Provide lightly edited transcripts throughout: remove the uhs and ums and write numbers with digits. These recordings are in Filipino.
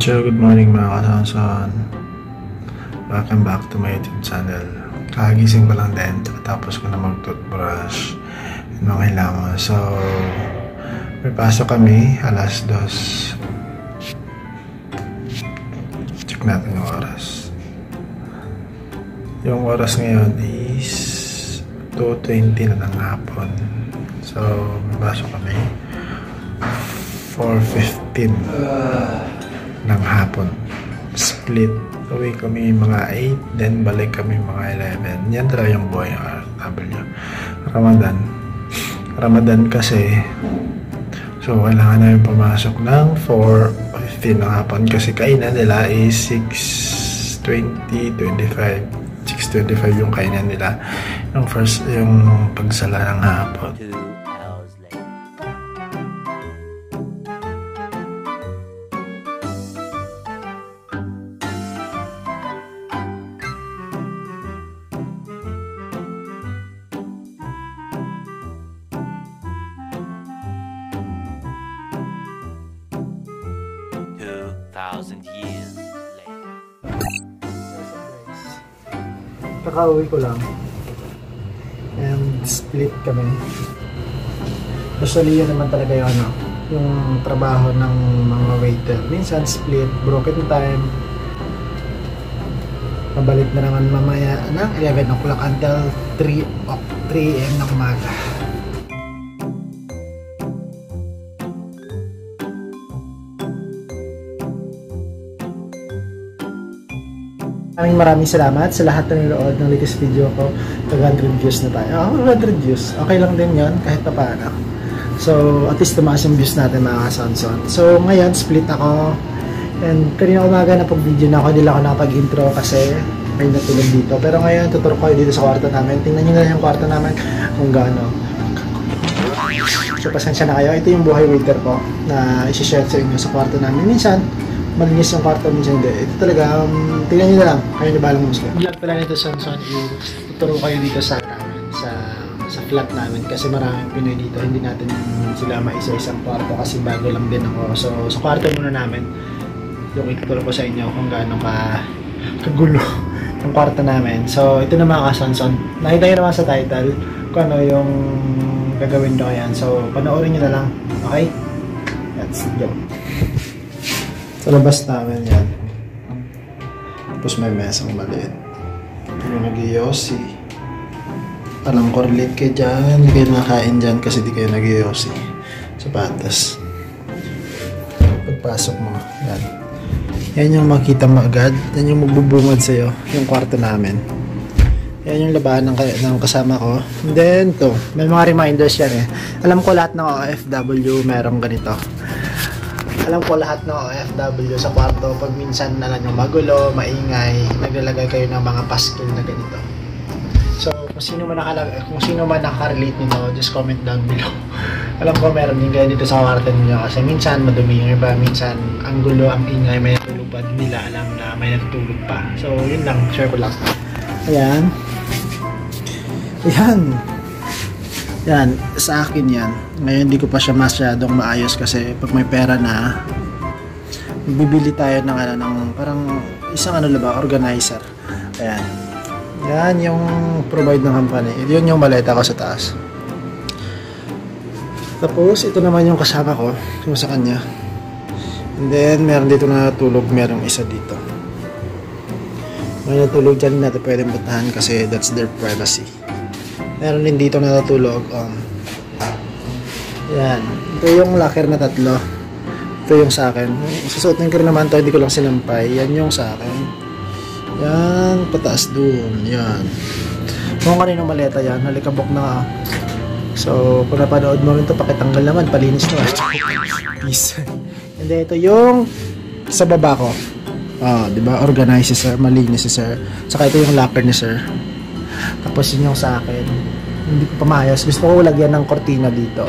Good morning mga kasansan. Welcome back to my YouTube channel. Kagising ko lang din, tapos ko na mag-toothbrush and mga kailangan. So, may pasok kami, alas 2. Check natin yung oras. Yung oras ngayon is 2:20 na ng hapon. So, may pasok kami 4:15 ng hapon. Split. Uwi kami mga 8, then balik kami mga 11. Yan talaga yung buhay ng RW. Ramadan kasi, so kailangan namin pumasok ng 4:15 ng hapon kasi kainan nila is 6:25 yung kainan nila. Yung pagsala ng hapon. 2,000 years later. Kakauwi ko lang and split kami. Usually yun naman talaga yung yung trabaho ng mga waiter. Minsan split, broken time. Pabalik na naman mamaya ng 11 o'clock until 3 AM ng umaga. Maraming salamat sa lahat na nanood ng latest video ko. Tag 100 views na tayo. 100 views. Okay lang din yon kahit pa paano. So, at least tumaas yung views natin mga kasanson. So, ngayon, split ako. And kanina umaga na pag-video na ako. Hindi lang ako nakapag-intro kasi may natulog dito. Pero ngayon, tuturo ko dito sa kwarto namin. Tingnan nyo na yung kwarto namin kung gaano. So, pasensya na kayo. Ito yung buhay waiter ko na isi-share sa inyo sa kwarto namin. Minsan, malinis yung kwarto, minsan hindi. Ito talaga, tingnan nyo na lang. Kayo na balang muslim. Vlog pala nito sa tuturo kayo dito sa flat namin kasi maraming Pinoy dito. Hindi natin sila maisa-isang kwarto kasi bago lang din ako. So, sa kwarto muna namin, yung ituturo ko sa inyo kung gaano kagulo yung kwarto namin. So, ito na mga kasanson. Nakita nyo naman sa title kung ano yung gagawin ko yan. So, panoorin nyo na lang. Okay? Let's go. Sa labas namin yan. Tapos may mesang maliit. Yung nag-iossi. Alam ko relate kayo dyan. Hindi kayo nakain dyan kasi di kayo nag-iossi. Sapatas. Pagpasok mo. Yan. Yan yung makita mo agad. Yan yung magbubungad sa'yo. Yung kwarto namin. Yan yung labahan ng kasama ko. And then to. May mga reminders yan eh. Alam ko lahat ng OFW merong ganito. Alam ko lahat ng OFW sa kwarto, pag minsan na lang yung magulo, maingay, naglalagay kayo ng mga paskil na ganito. So, kung sino man nakarelate nito, just comment down below. Alam ko meron din kayo dito sa kwarto niyo kasi minsan madumi yung iba, minsan ang gulo, ang ingay, may natulog pa, hindi nila alam na may natutulog pa. So, yun lang, share ko lang. Ayan. Ayan. Yan, sa akin yan. Ngayon hindi ko pa siya masyadong maayos kasi pag may pera na, bibili tayo ng parang isang organizer. Ayan. Yan yung provide ng company. Yun yung maleta ko sa taas. Tapos ito naman yung kasama ko, yung sa kanya. And then meron dito na natulog, merong isa dito. May natulog dyan, hindi natin pwedeng batahan kasi that's their privacy. Meron din dito na natulog. Yan. Ito yung locker na 3. Ito yung sa akin. Susuotin ko rin naman ito. Hindi ko lang sinampay. Yan yung sa akin. Yan. Pataas dun. Yan. Kung kanino maleta yan. Nalikabok na. So, kung napanood mo rin ito, pakitanggal naman. Palinis nyo. Peace. And then ito yung sa baba ko. Diba? Organize si sir. Malinis si sir. Saka ito yung locker ni sir. Tapos yun yung sa akin. Hindi ko pa maayos. Gusto ko lagyan ng kortina dito.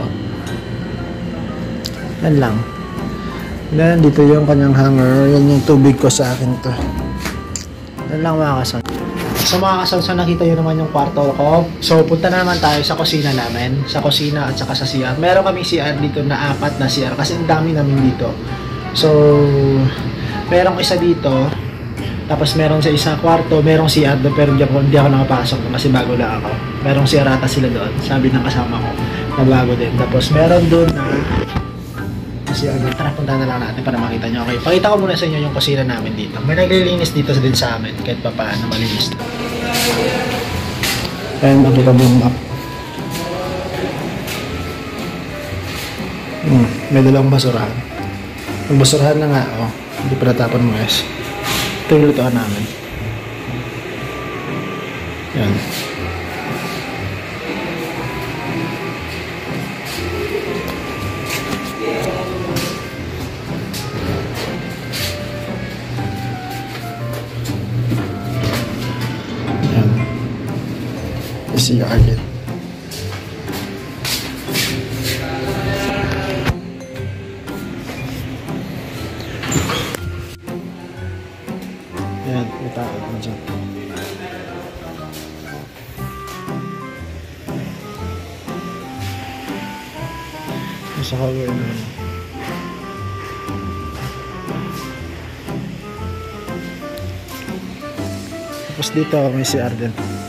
Yan lang. Then dito yung kanyang hanger. Yan yung tubig ko sa akin to. Yan lang mga kasan. So mga kasan, nakita nyo naman yung kwarto ko. So punta na naman tayo sa kusina namin. Sa kusina at saka sa CR. Meron kami CR dito na 4 na CR kasi ang dami namin dito. So Merong isa dito. Tapos meron sa isa kwarto, merong CR doon, pero hindi ako nakapasok kasi bago lang ako. Merong CR ata sila doon, sabi ng kasama ko, na bago din. Tapos meron doon na CR doon. Tara, punta na lang natin para makita nyo. Okay, pakita ko muna sa inyo yung kusina namin dito. May naglilinis dito din sa amin, kahit pa paano malinis. Ayan, makita mo yung map. May dalawang basurahan. Yung basurahan na nga, oh, hindi pa natapon mo guys. Ito yung lutuan namin. Yan. Yan. Isi agad. Ayan, may tao na dyan. Nasa kagawin na yun. Tapos dito may CR din.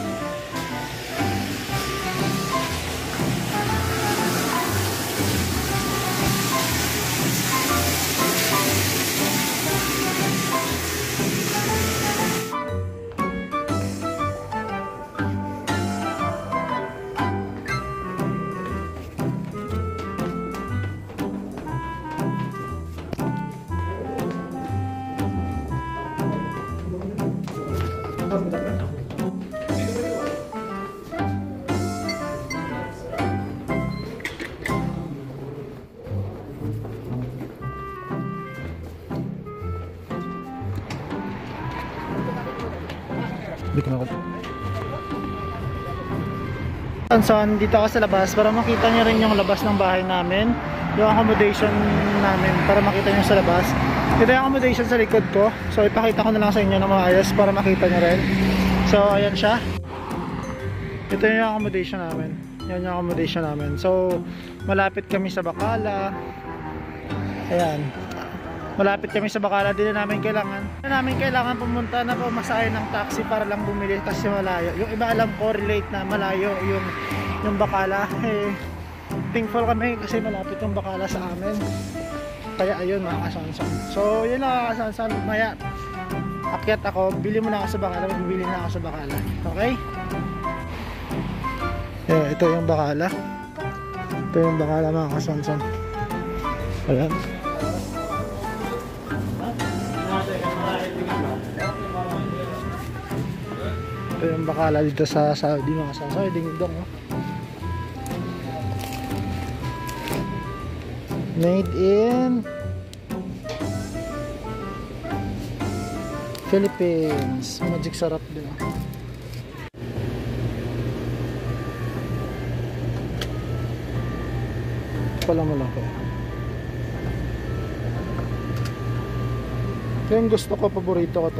So, dito ako sa labas para makita nyo rin yung labas ng bahay namin, yung accommodation namin, para makita nyo sa labas. Ito yung accommodation sa likod ko, so ipakita ko na lang sa inyo na maayos para makita nyo rin. So ayan siya, ito yung accommodation namin, yan yung accommodation namin. So malapit kami sa Bacala. Ayan, malapit kami sa Bacala. Di na namin kailangan pumunta na pamasahe ng taxi para lang bumili kasi malayo. Yung iba alam ko relate na malayo yung Bacala. Eh, thankful kami kasi malapit yung Bacala sa amin. Kaya ayun mga kasansan. So yun lang mga kasansan. Maya akyat ako, bili mo na ako sa Bacala, bibili na ako sa Bacala. Okay? Yeah, ito yung Bacala. Ito yung Bacala mga kasansan. Ayan. Ito yung Bacala dito sa Saudi mga kasansan. Dingdong, oh. Made in Philippines. Magic sarap din. Pala malaki. Ito yung gusto ko, paborito ko to.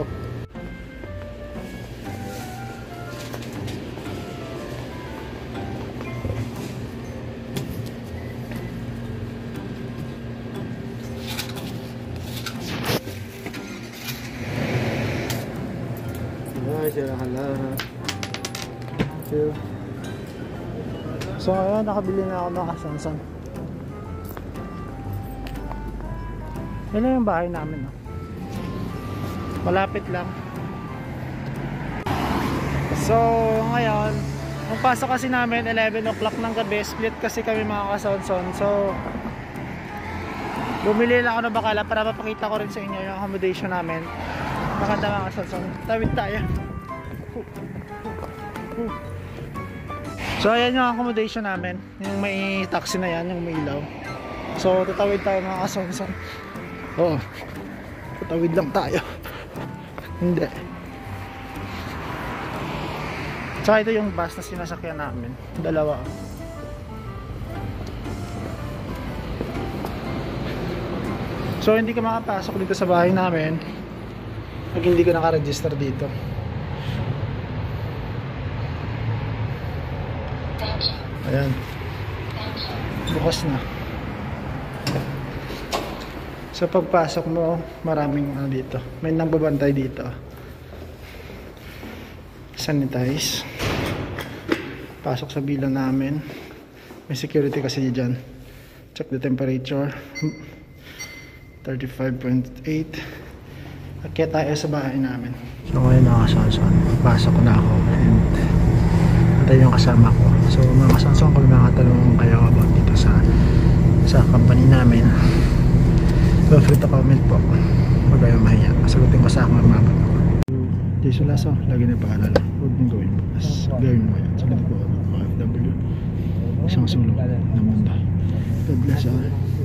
So ngayon nakabili na ako ng kasansan. Yan na yung bahay namin, no? Malapit lang. So ngayon ang pasok kasi namin 11 o'clock ng gabi. Split kasi kami mga kasansan. So bumili lang ako ng Bacala para mapakita ko rin sa inyo yung accommodation namin. Maganda mga kasansan. Tawid tayo. So ayan yung accommodation namin, yung may taxi na yan, yung may ilaw. So tatawid tayo mga kasansan. Oo, tatawid lang tayo. Hindi. Tsaka ito yung bus na sinasakyan namin, dalawa. So hindi ka makapasok dito sa bahay namin pag hindi ka nakaregister dito. Ayan, bukas na. Sa pagpasok mo, maraming ano dito. May nagbabantay dito. Sanitize. Pasok sa bilang namin. May security kasi dyan. Check the temperature. 35.8. Kaya tayo sa bahay namin. So ngayon mga kasonson, pasok na ako and antay yung kasama ko. So mga kasonson, kung makatanong kayo about dito sa company namin, feel free to comment po. Huwag kayong mahiya. Sagutin ko sa akin mabot ako. Jason Lasso, lagi na paalala. Huwag mong gawin po. Gawin mo yan. Sagutin ko OFW. Isang sulong ng mundo. God bless all.